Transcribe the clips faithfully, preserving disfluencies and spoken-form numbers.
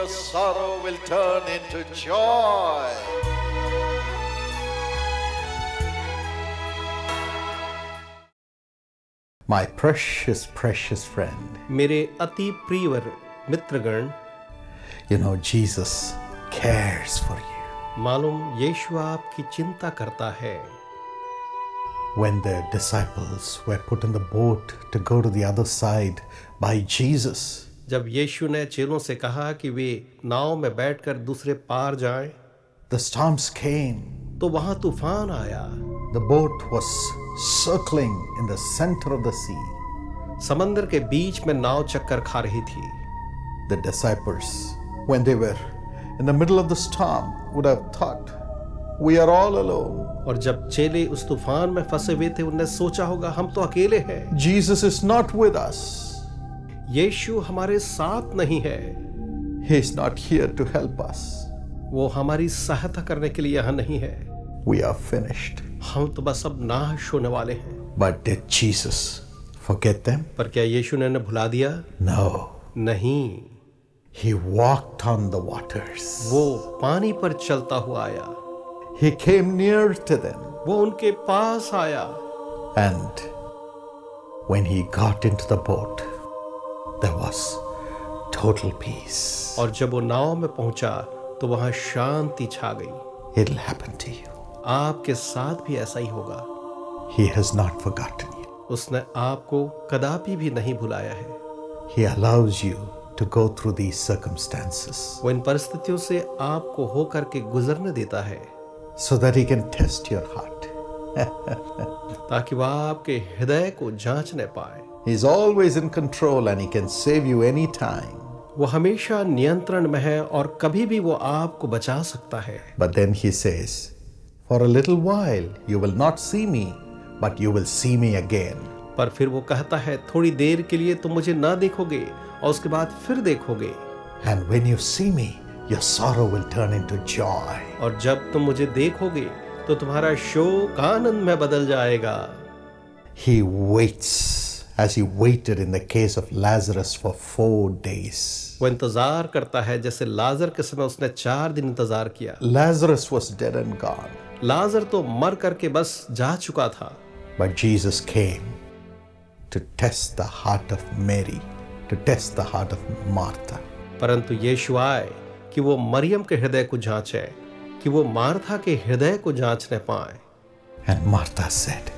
your sorrow will turn into joy. My precious, precious friend. मेरे अति प्रियवर मित्रगण, you know Jesus cares for you. मालूम यीशु आपकी चिंता करता है। When the disciples were put in the boat to go to the other side by Jesus, जब यीशु ने चेलों से कहा कि वे नाव में बैठकर दूसरे पार जाएं, the storms came. तो वहां तूफान आया। The boat was circling in the center of the sea. समंदर के बीच में नाव चक्कर खा रही थी। The disciples, when they were in the middle of the storm, would have thought, we are all alone. और जब चेले उस तूफान में फंसे हुए थे, उन्हें सोचा होगा हम तो अकेले हैं। Jesus is not with us. यीशु हमारे साथ नहीं है। He is not here to help us. वो हमारी सहायता करने के लिए यहाँ नहीं है। We are finished. हम तो बस अब नाश होने वाले हैं। But did Jesus forget them? पर क्या यीशु ने उन्हें भुला दिया? No. नहीं। He walked on the waters. वो पानी पर चलता हुआ आया। He came near to them. वो उनके पास आया। And when he got into the boat, there was total peace. और जब वो नाव में पहुंचा तो वहां शांति छा गई। It'll happen to you. आपके साथ भी ऐसा ही होगा। He has not forgotten you. उसने आपको कदापि भी नहीं भुलाया है। He allows you to go through these circumstances. वो इन परिस्थितियों से आपको होकर के गुजरने देता है, so that he can test your heart. ताकि वह आपके हृदय को जांचने पाए। He's always in control and he can save you any time. वो हमेशा नियंत्रण में है और कभी भी वो आपको बचा सकता है। But then he says, for a little while you will not see me, but you will see me again. पर फिर वो कहता है, थोड़ी देर के लिए तुम मुझे ना देखोगे और उसके बाद फिर देखोगे। And when you see me, your sorrow will turn into joy. और जब तुम मुझे देखोगे तो तुम्हारा शोक आनंद में बदल जाएगा। He waits as he waited in the case of Lazarus for four days. वो इंतजार करता है जैसे लाजर के समय उसने चार दिन इंतजार किया। Lazarus was dead and gone. लाजर तो मर करके बस जा चुका था। But Jesus came to test the heart of Mary, to test the heart of Martha. परंतु यीशु आए कि वो मरियम के हृदय को जांचे, कि वो मार्था के हृदय को जांचने पाए। And Martha said,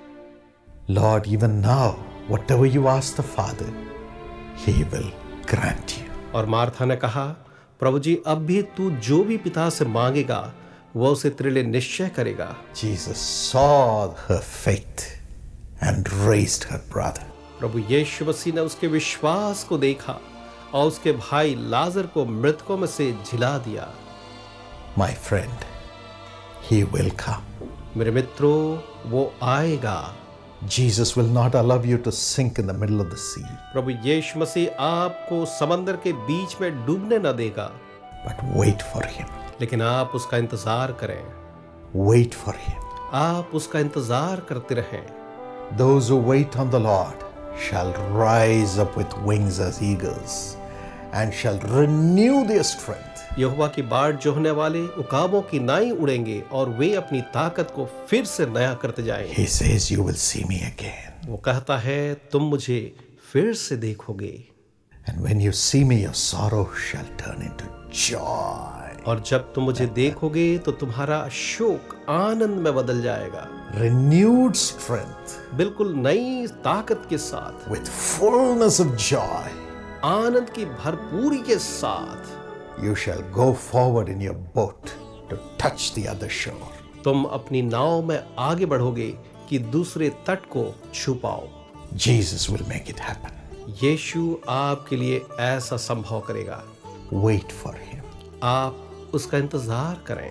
Lord, even now, whatever you ask the Father, He will grant you. और मार्था ने कहा, प्रभु जी, अब भी तू जो भी पिता से मांगेगा वो उसे तेरे लिए निश्चय करेगा। Jesus saw her faith and raised her brother. प्रभु यीशु मसीह ने उसके विश्वास को देखा और उसके भाई लाजर को मृतकों में से जिला दिया। My friend, he will come. मेरे मित्रों, वो आएगा। Jesus will not allow you to sink in the middle of the sea. प्रभु यीशु मसीह आपको समंदर के बीच में डूबने न देगा। But wait for him. लेकिन आप उसका इंतजार करें। Wait for him. आप उसका इंतजार करते रहें। Those who wait on the Lord shall rise up with wings as eagles and shall renew their strength. यहोवा की बाट जोहने वाले उकाबों की नाई उड़ेंगे और वे अपनी ताकत को फिर से नया करते जाएंगे। He says, you will see me again. वो कहता है, तुम मुझे फिर से देखोगे। And when you see me, your sorrow shall turn into joy. और जब तुम मुझे देखोगे तो तुम्हारा शोक आनंद में बदल जाएगा। Renewed strength. बिल्कुल नई ताकत के साथ। With fullness of joy. आनंद की भरपूरी के साथ। You shall go forward in your boat to touch the other shore. तुम अपनी नाव में आगे बढ़ोगे कि दूसरे तट को छू पाओ। Jesus will make it happen. यीशु आपके लिए ऐसा संभव करेगा। Wait for him. आप उसका इंतजार करें।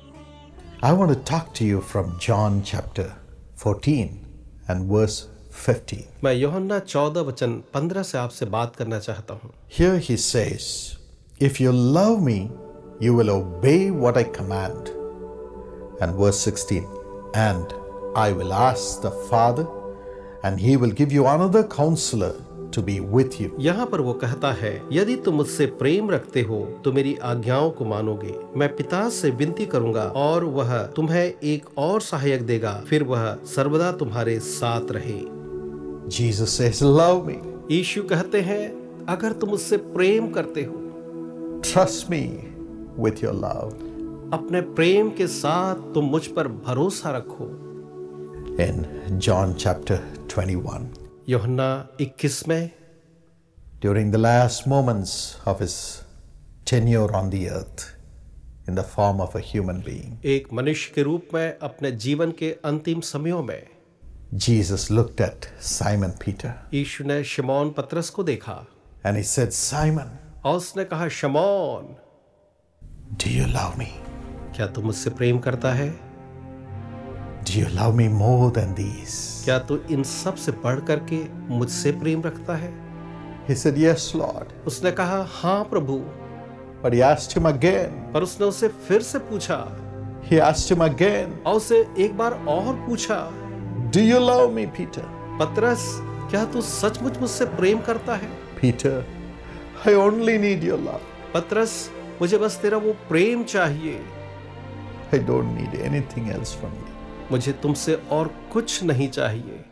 I want to talk to you from John chapter fourteen and verse fifteen. मैं यूहन्ना चौदह वचन पंद्रह से आपसे बात करना चाहता हूँ। Here he says, if you love me, you will obey what I command. And verse sixteen, and I will ask the Father, and he will give you another counselor to be with you. यहाँ पर वो कहता है, यदि तुम मुझसे प्रेम रखते हो तो मेरी आज्ञाओं को मानोगे। मैं पिता से विनती करूंगा और वह तुम्हें एक और सहायक देगा, फिर वह सर्वदा तुम्हारे साथ रहे। Jesus says, love me. यीशु कहते हैं, अगर तुम मुझसे प्रेम करते हो, Trust me with your love. अपने प्रेम के साथ तुम मुझ पर भरोसा रखो। In John chapter twenty-one, यूहन्ना इक्कीस में, during the last moments of his tenure on the earth, in the form of a human being, एक मनुष्य के रूप में अपने जीवन के अंतिम समयों में, Jesus looked at Simon Peter यीशु ने शमौन पतरस को देखा and he said, Simon, और उसने कहा, शमौन, do you love me? क्या तू मुझसे प्रेम करता है? Do you love me more than these? क्या तू इन सब से बढ़ करके मुझसे प्रेम रखता है? He said, yes, Lord. उसने कहा, हाँ प्रभु। But he asked him again. पर उसने उससे फिर से पूछा, He asked him again, और उसे एक बार और पूछा, do you love me, Peter? पतरस, क्या तू सचमुच मुझसे प्रेम करता है? Peter, I only need your love. पतरस, मुझे बस तेरा वो प्रेम चाहिए, I don't need anything else from you. मुझे तुमसे और कुछ नहीं चाहिए।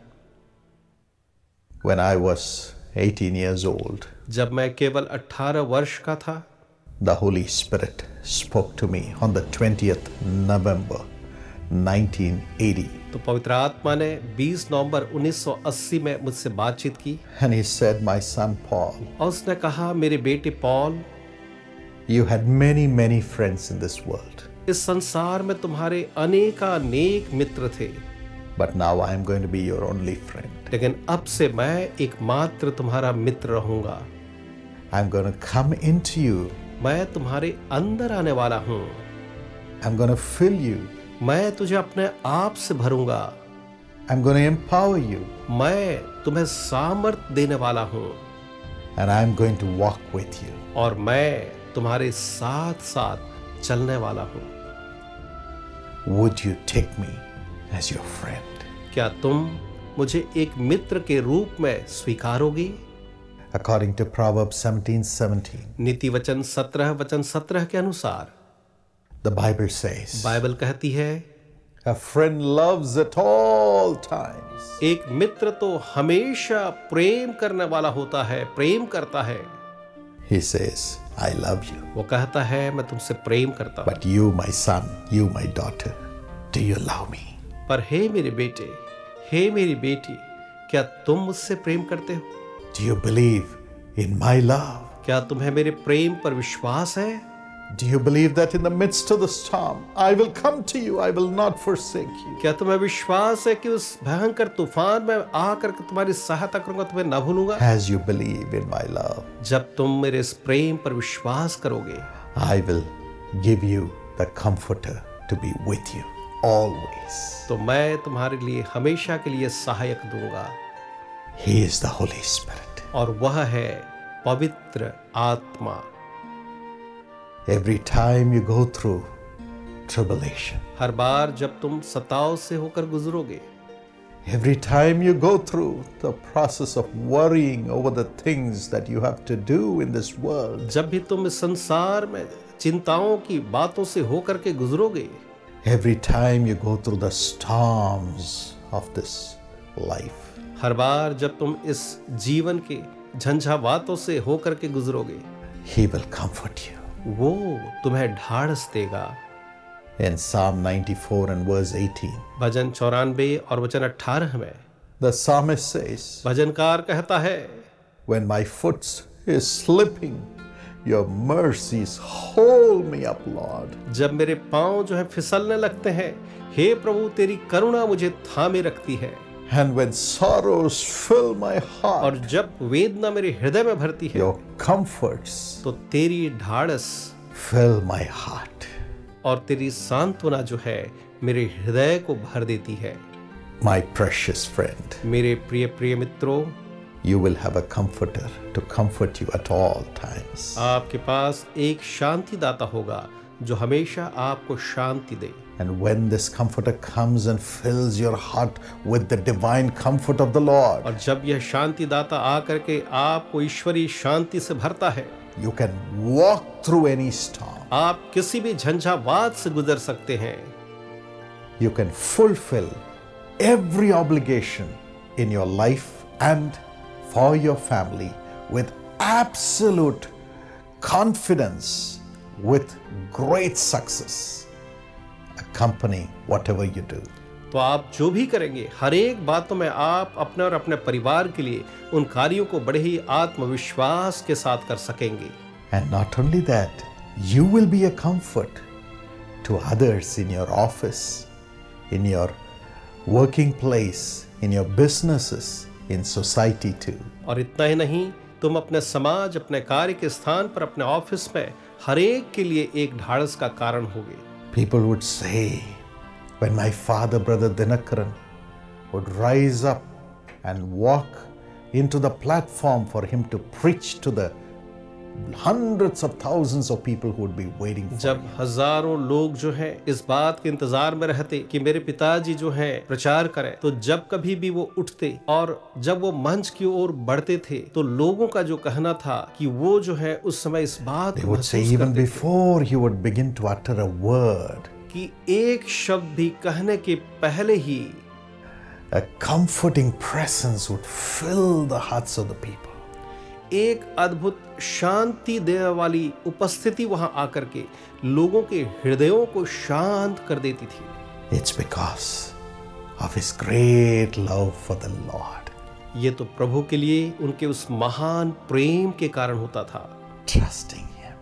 When I was eighteen years old, जब मैं केवल अठारह वर्ष का था, the Holy Spirit spoke to me on the twentieth November nineteen eighty. तो पवित्र आत्मा ने बीस नवंबर उन्नीस सौ अस्सी में मुझसे बातचीत की, And he said, my son Paul, और उसने कहा, मेरे बेटे Paul, you had many, many friends in this world. इस संसार में तुम्हारे अनेकानेक मित्र थे, But now I am going to be your only friend. लेकिन अब से मैं एकमात्र तुम्हारा मित्र रहूंगा। I'm going to come into you. मैं तुम्हारे अंदर आने वाला हूँ। I'm going to fill you. मैं तुझे अपने आप से भरूंगा। I'm going to empower you. मैं तुम्हें सामर्थ देने वाला हूँ, And I'm going to walk with you. और मैं तुम्हारे साथ साथ चलने वाला हूँ। Would you take me as your friend? क्या तुम मुझे एक मित्र के रूप में स्वीकारोगे? According to Proverbs seventeen seventeen, नीति वचन सत्रह वचन सत्रह के अनुसार the Bible says, बाइबल कहती है, a friend loves at all times. एक मित्र तो हमेशा प्रेम करने वाला होता है, प्रेम करता है। He says, I love you. वो कहता है, मैं तुमसे प्रेम करता हूँ। But you, my son, you, my daughter, do you love me? पर हे मेरे बेटे, हे मेरी बेटी, क्या तुम मुझसे प्रेम करते हो? Do you believe in my love? क्या तुम्हें मेरे प्रेम पर विश्वास है? Do you believe that in the midst of the storm, I will come to you, I will not forsake you? क्या तुम्हें विश्वास है कि उस भयंकर तूफान में आकर के तुम्हारी सहायता करूंगा, तुम्हें न भूलूंगा? As you believe in my love, जब तुम मेरे इस प्रेम पर विश्वास करोगे, I will give you the comforter to be with you always. तो मैं तुम्हारे लिए हमेशा के लिए सहायक दूंगा। He is the Holy Spirit. और वह है पवित्र आत्मा। Every time you go through tribulation, हर बार जब तुम सताव से होकर गुजरोगे, every time you go through the process of worrying over the things that you have to do in this world, जब भी तुम इस संसार में चिंताओं की बातों से होकर के गुजरोगे, every time you go through the storms of this life, हर बार जब तुम इस जीवन के झंझावातों से होकर के गुजरोगे, He will comfort you. वो तुम्हें ढाढ़स देगा। In Psalm ninety-four and verse eighteen, भजन चौरानवे और वचन अठारह में the psalmist says, भजनकार कहता है, when my foot is slipping, your mercies hold me up, Lord. जब मेरे पांव जो है फिसलने लगते हैं, हे प्रभु तेरी करुणा मुझे थामे रखती है। And when sorrows fill my heart, और जब वेदना मेरे हृदय में भरती है, your comforts तो तेरी ढाढ़स fill my heart. और तेरी सांत्वना जो है मेरे हृदय को भर देती है। My precious friend, मेरे प्रिय प्रिय मित्रों, you will have a comforter to comfort you at all times. आपके पास एक शांतिदाता होगा जो हमेशा आपको शांति दे। And when this comforter comes and fills your heart with the divine comfort of the Lord, और जब यह शांति दाता आकर के आपको ईश्वरीय शांति से भरता है, you can walk through any storm. आप किसी भी झंझावात से गुजर सकते हैं। You can fulfill every obligation in your life and for your family with absolute confidence, with great success, accompanying whatever you do. तो आप जो भी करेंगे, हर एक बातों में आप अपने और अपने परिवार के लिए उन कार्यों को बड़े ही आत्मविश्वास के साथ कर सकेंगे। And not only that, you will be a comfort to others in your office, in your working place, in your businesses, in society too. और इतना ही नहीं, तुम अपने समाज, अपने कार्य के स्थान पर, अपने ऑफिस में हर एक के लिए एक ढाढ़स का कारण होगे। People would say, when my father, brother Dinakaran, would rise up and walk into the platform for him to preach to the hundreds of thousands of people who would be waiting for जब him. हजारों लोग जो हैं इस बात के इंतजार में रहते कि मेरे पिताजी जो हैं प्रचार करें, तो जब कभी भी वो उठते और जब वो मंच की ओर बढ़ते थे, तो लोगों का जो कहना था कि वो जो है उस समय इस बात They को would say महसूस even करते थे before he would begin to utter a word, कि एक शब्द भी कहने के पहले ही a comforting presence would fill the hearts of the people. एक अद्भुत शांति देने वाली उपस्थिति वहां आकर के लोगों के हृदयों को शांत कर देती थी। It's because of his great love for the Lord. ये तो प्रभु के लिए उनके उस महान प्रेम के कारण होता था, Trusting him.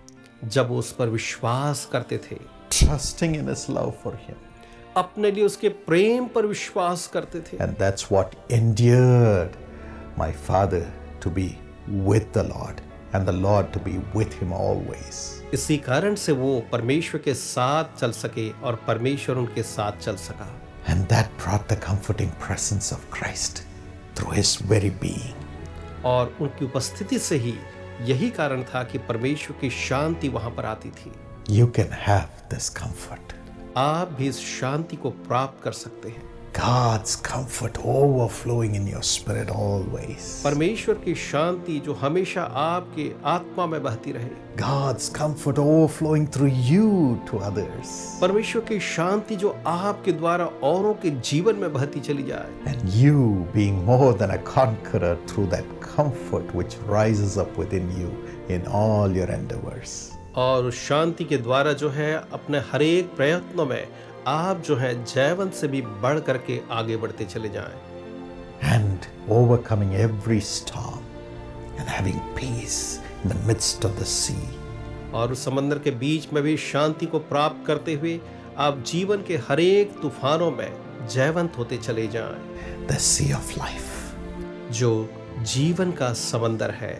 जब वो उस पर विश्वास करते थे, Trusting in his love for him. अपने लिए उसके प्रेम पर विश्वास करते थे। And that's what endeared my father to be with the Lord and the Lord to be with him always. इसी कारण से वो परमेश्वर के साथ चल सके और परमेश्वर उनके साथ चल सका। And that brought the comforting presence of Christ through his very being. और उनकी उपस्थिति से ही यही कारण था कि परमेश्वर की शांति वहां पर आती थी। You can have this comfort. आप भी इस शांति को प्राप्त कर सकते हैं। God's comfort overflowing in your spirit always. परमेश्वर की शांति जो हमेशा आपके आत्मा में बहती रहे। God's comfort overflowing through you to others. परमेश्वर की शांति जो आपके द्वारा औरों के जीवन में बहती चली जाए। And you being more than a conqueror through that comfort which rises up within you in all your endeavors. और उस शांति के द्वारा जो है अपने हर एक प्रयत्नों में आप जो है जयवंत से भी बढ़ करके आगे बढ़ते चले जाएं। And overcoming every storm and having peace in the midst of the sea. और उस समंदर के बीच में भी शांति को प्राप्त करते हुए आप जीवन के हर एक तूफानों में जयवंत होते चले जाएं। The sea of life. जो जीवन का समंदर है।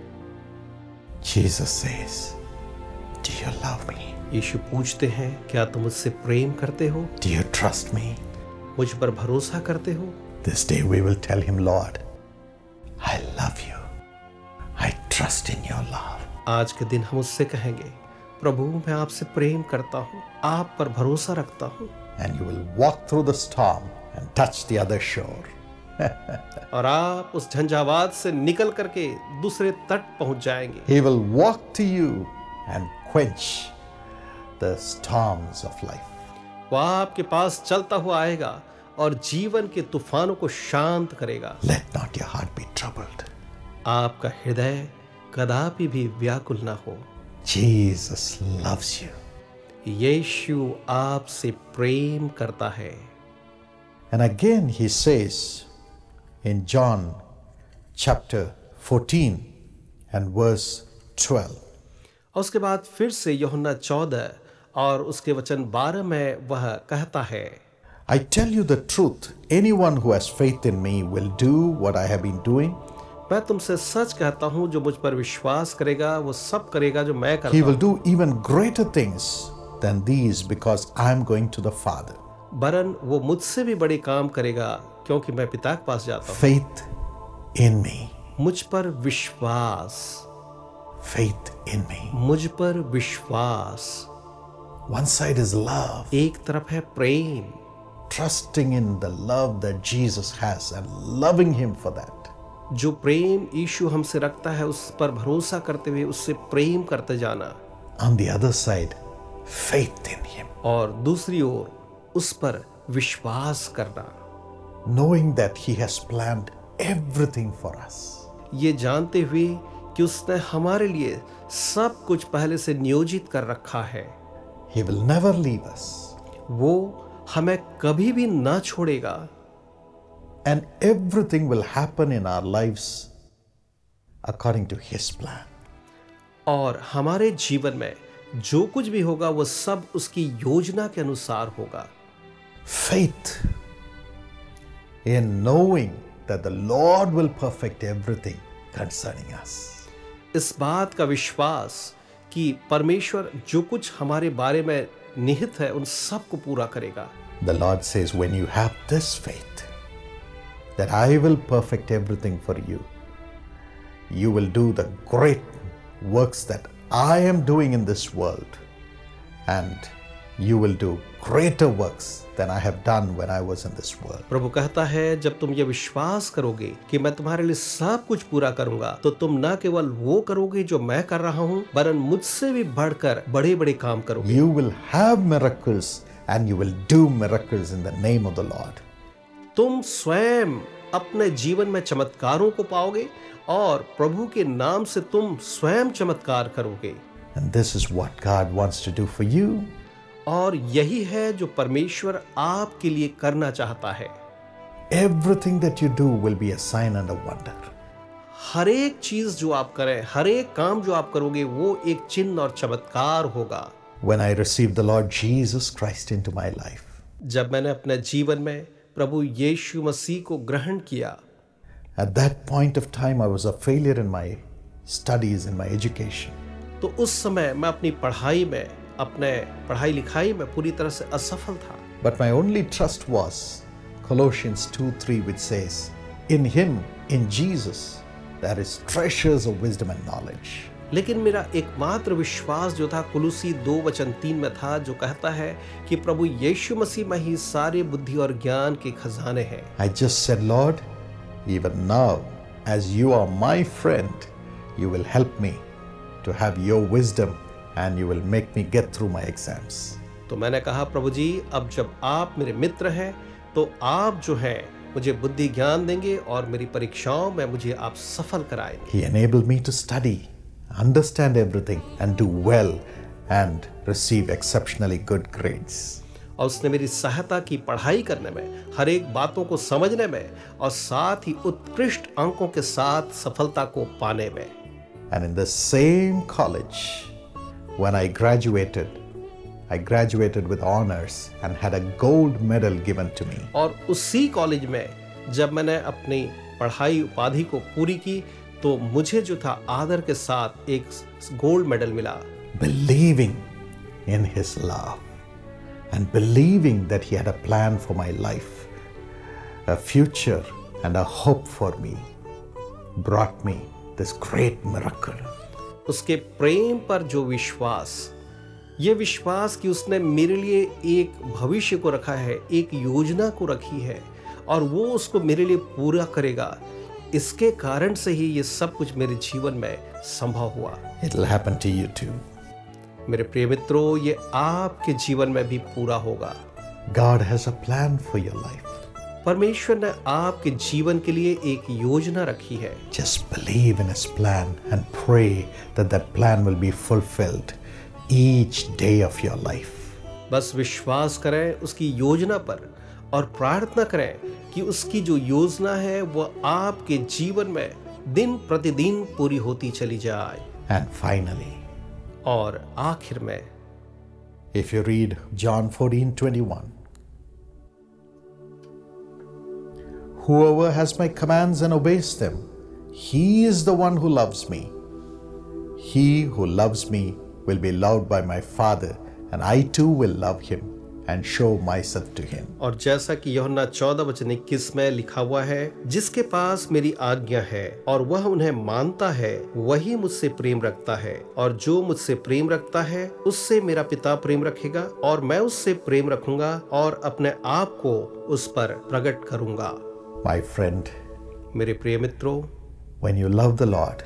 Jesus says, do you love me? यीशु पूछते हैं, क्या तुम मुझसे प्रेम करते हो? Do you trust me? मुझ पर भरोसा करते हो? This day we will tell him, Lord, I love you. I trust in your love. आज के दिन हम उससे कहेंगे, प्रभु मैं आपसे प्रेम करता हूँ, आप पर भरोसा रखता हूँ। And you will walk through the storm and touch the other shore. और आप उस झंझावात से निकल करके दूसरे तट पहुंच जाएंगे। He will walk to you and quench the storms of life. वो आपके पास चलता हुआ आएगा और जीवन के तूफानों को शांत करेगा। Let not your heart be troubled. आपका हृदय कदापि भी व्याकुल ना हो। Jesus loves you. यीशु आपसे प्रेम करता है। And again he says in John chapter fourteen and verse twelve. और उसके बाद फिर से यूहन्ना चौदह और उसके वचन बारह में वह कहता है, I tell you the truth, anyone who has faith in me will do what I have been doing. मैं तुमसे सच कहता हूँ, जो मुझ पर विश्वास करेगा वो सब करेगा जो मैं करता He हूँ। will do even greater things than these because I am going to the Father. वरन वो मुझसे भी बड़े काम करेगा क्योंकि मैं पिता के पास जाता हूँ। Faith in me. मुझ पर विश्वास, Faith in me. मुझ पर विश्वास। One side is love, एक तरफ है प्रेम, trusting in the love that Jesus has and loving Him for that. जो प्रेम यीशु हमसे रखता है उस पर भरोसा करते हुए उससे प्रेम करते जाना। On the other side, faith in Him, और दूसरी ओर उस पर विश्वास करना, knowing that He has planned everything for us. ये जानते हुए कि उसने हमारे लिए सब कुछ पहले से नियोजित कर रखा है। He will never leave us. वो हमें कभी भी ना छोड़ेगा। And everything will happen in our lives according to His plan. और हमारे जीवन में जो कुछ भी होगा वो सब उसकी योजना के अनुसार होगा। Faith in knowing that the Lord will perfect everything concerning us. इस बात का विश्वास कि परमेश्वर जो कुछ हमारे बारे में निहित है उन सब को पूरा करेगा। The Lord says, when you have this faith, that I will perfect everything for you, you will do the great works that I am doing in this world, and you will do greater works than I have done when I was in this world. प्रभु कहता है जब तुम ये विश्वास करोगे कि मैं तुम्हारे लिए सब कुछ पूरा करूंगा तो तुम न केवल वो करोगे जो मैं कर रहा हूँ वरन मुझसे भी बढ़कर बड़े बड़े काम करोगे। You will have miracles and you will do miracles in the name of the Lord. तुम स्वयं अपने जीवन में चमत्कारों को पाओगे और प्रभु के नाम से तुम स्वयं चमत्कार करोगे। And this is what God wants to do for you. और यही है जो परमेश्वर आपके लिए करना चाहता है। Everything that you do will be a sign and a wonder. हर एक चीज जो आप करें, हर एक काम जो आप करोगे वो एक चिन्ह और चमत्कार होगा। When I received the Lord Jesus Christ into my life, जब मैंने अपने जीवन में प्रभु यीशु मसीह को ग्रहण किया, at that point of time I was a failure in my studies, in my education. तो उस समय मैं अपनी पढ़ाई में, अपने पढ़ाई लिखाई में पूरी तरह से असफल था। But my only trust was Colossians two three, which says, in Him, in Jesus, there is treasures of wisdom and knowledge. लेकिन मेरा एकमात्र विश्वास जो था कुलुसी दो वचन तीन में था, जो कहता है कि प्रभु यीशु मसीह में ही सारे बुद्धि और ज्ञान के खजाने हैं। I just said, Lord, even now, as you are my friend, you will help me to have your wisdom and you will make me get through my exams. तो मैंने कहा, प्रभु जी, अब जब आप मेरे मित्र हैं तो आप जो हैं मुझे बुद्धि ज्ञान देंगे और मेरी परीक्षाओं में मुझे आप सफल कराएंगे। He enabled me to study, understand everything and do well and receive exceptionally good grades. और उसने मेरी सहायता की पढ़ाई करने में, हर एक बातों को समझने में और साथ ही उत्कृष्ट अंकों के साथ सफलता को पाने में। And in the same college, when I graduated, I graduated with honors and had a gold medal given to me. और उसी कॉलेज में जब मैंने अपनी पढ़ाई उपाधि को पूरी की तो मुझे जो था आदर के साथ एक गोल्ड मेडल मिला। Believing in His love and believing that He had a plan for my life, a future and a hope for me, brought me this great miracle. उसके प्रेम पर जो विश्वास, ये विश्वास कि उसने मेरे लिए एक भविष्य को रखा है, एक योजना को रखी है और वो उसको मेरे लिए पूरा करेगा, इसके कारण से ही ये सब कुछ मेरे जीवन में संभव हुआ। It will happen to you too. मेरे प्रिय मित्रों, ये आपके जीवन में भी पूरा होगा। God has a plan for your life. परमेश्वर ने आपके जीवन के लिए एक योजना रखी है। Just believe in His plan and pray that that plan will be fulfilled each day of your life. बस विश्वास करें उसकी योजना पर और प्रार्थना करें कि उसकी जो योजना है वो आपके जीवन में दिन प्रतिदिन पूरी होती चली जाए। And finally, और आखिर में, if you read John fourteen twenty-one, whoever has my commands and obeys them, he is the one who loves me. He who loves me will be loved by my Father, and I too will love him and show myself to him. और जैसा कि यूहन्ना चौदह वचन इक्कीस में लिखा हुआ है, जिसके पास मेरी आज्ञा है और वह उन्हें मानता है, वही मुझसे प्रेम रखता है, और जो मुझसे प्रेम रखता है उससे मेरा पिता प्रेम रखेगा, और मैं उससे प्रेम रखूंगा और अपने आप को उस पर प्रकट करूंगा। My friend, मेरे प्रिय मित्रों, when you love the Lord,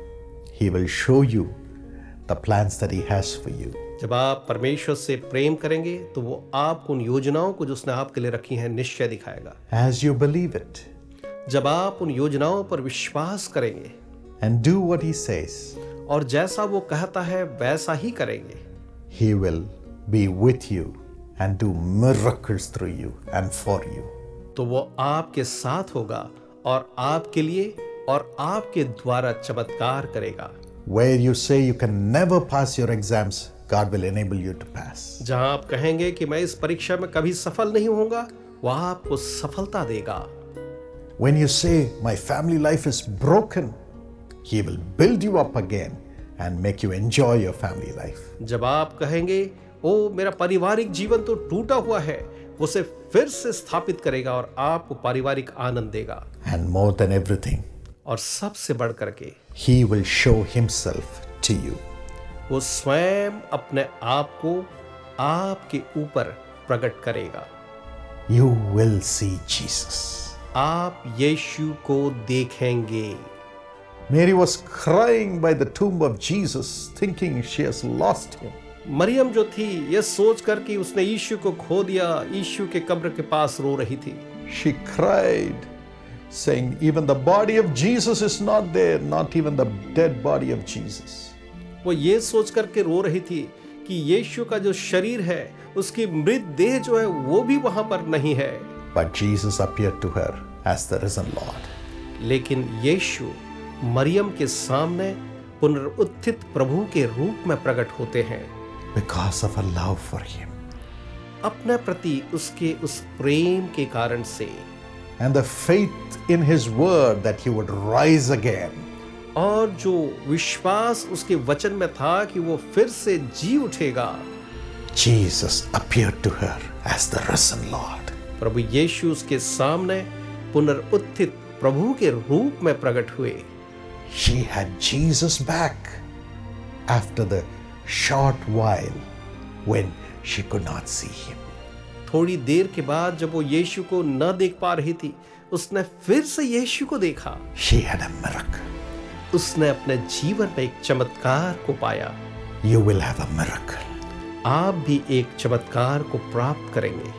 he will show you the plans that he has for you. जब आप परमेश्वर से प्रेम करेंगे तो वो आपको उन योजनाओं को जो उसने आपके लिए रखी हैं निश्चय दिखाएगा। As you believe it जब आप उन योजनाओं पर विश्वास करेंगे and do what he says, और जैसा वो कहता है वैसा ही करेंगे, he will be with you and do miracles through you and for you. तो वो आपके साथ होगा और आपके लिए और आपके द्वारा चमत्कार करेगा। Where you say you can never pass your exams, God will enable you to pass. जहां आप कहेंगे कि मैं इस परीक्षा में कभी सफल नहीं होऊंगा, वह आपको सफलता देगा। When you say my family life is broken, he will build you up again and make you enjoy your family life. जब आप कहेंगे ओ मेरा पारिवारिक जीवन तो टूटा हुआ है, वो उसे फिर से स्थापित करेगा और आपको पारिवारिक आनंद देगा। And more than everything, और सबसे बढ़ करके he will show himself to you. वो स्वयं अपने आप को आपके ऊपर प्रकट करेगा। You will see Jesus. आप यीशु को देखेंगे। Mary was crying by the tomb of Jesus, thinking she has lost him. Maryam जो थी ये सोच कर कि उसने यीशु को खो दिया, यीशु के कब्र के पास रो रही थी। She cried, saying, even the body of Jesus is not there, not even the dead body of Jesus. वो ये सोच करके रो रही थी कि यीशु का जो शरीर है उसकी मृत देह जो है वो भी वहां पर नहीं है। But Jesus appeared to her as the risen Lord. लेकिन यीशु मरियम के सामने पुनरुत्थित प्रभु के रूप में प्रकट होते हैं Because of her love for him. अपने प्रति उसके उस प्रेम के कारण से, And the faith in his word that he would rise again. और जो विश्वास उसके वचन में था कि वो फिर से जी उठेगा। Jesus appeared to her as the risen Lord. प्रभु यीशु उसके सामने पुनरुत्थित प्रभु के रूप में प्रकट हुए। She had Jesus back after the short while when she could not see him. थोड़ी देर के बाद जब वो यीशु को न देख पा रही थी, उसने फिर से यीशु को देखा। She had a miracle. उसने अपने जीवन में एक चमत्कार को पाया। You will have a miracle. आप भी एक चमत्कार को प्राप्त करेंगे।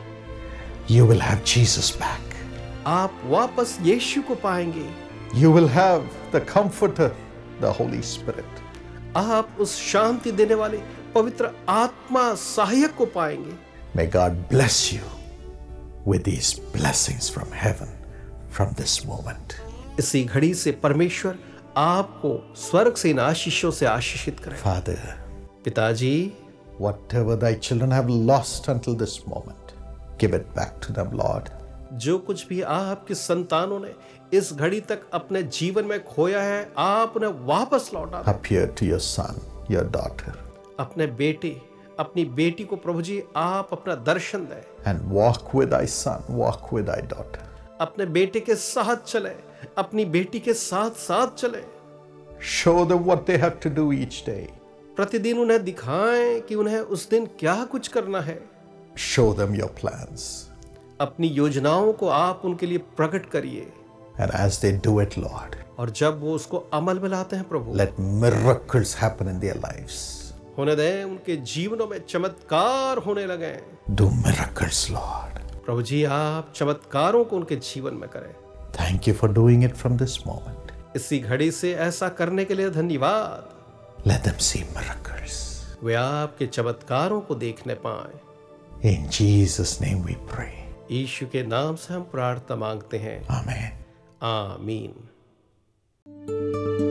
You will have Jesus back. आप वापस यीशु को पाएंगे। You will have the Comforter, the Holy Spirit. आप उस शांति देने वाले पवित्र आत्मा सहायक को पाएंगे। May God bless you with these blessings from heaven from this moment. इसी घड़ी से परमेश्वर आपको स्वर्ग से इन आशीषों से आशीषित करें। Father, पिताजी, whatever thy children have lost until this moment, give it back to them, Lord. जो कुछ भी आपके संतानों ने इस घड़ी तक अपने जीवन में खोया है, आप उन्हें वापस लौटा दें। Appear to your son, your daughter, अपने बेटे, अपनी बेटी को प्रभु जी आप अपना दर्शन दें। and walk with thy son, walk with thy daughter. अपने बेटे के साथ चले, अपनी बेटी के साथ साथ चले। Show them what they have to do each day. प्रतिदिन उन्हें दिखाएं कि उन्हें उस दिन क्या कुछ करना है। Show them your plans. अपनी योजनाओं को आप उनके लिए प्रकट करिए। And as they do it, Lord, और जब वो उसको अमल में लाते हैं प्रभु, let miracles happen in their lives. होने दें उनके जीवनों में चमत्कार होने लगे। Do miracles, Lord. प्रभु जी आप चमत्कारों को उनके जीवन में करें। Thank you for doing it from this moment. इसी घड़ी से ऐसा करने के लिए धन्यवाद। Let them see miracles. वे आपके चमत्कारों को देखने पाएं। In Jesus' name we pray. यीशु के नाम से हम प्रार्थना मांगते हैं। Amen. आमीन।